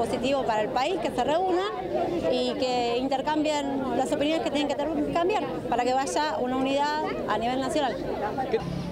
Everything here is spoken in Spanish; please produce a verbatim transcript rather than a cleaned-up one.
positivo para el país, que se reúnan y que intercambien las opiniones que tienen que cambiar para que vaya una unidad a nivel nacional.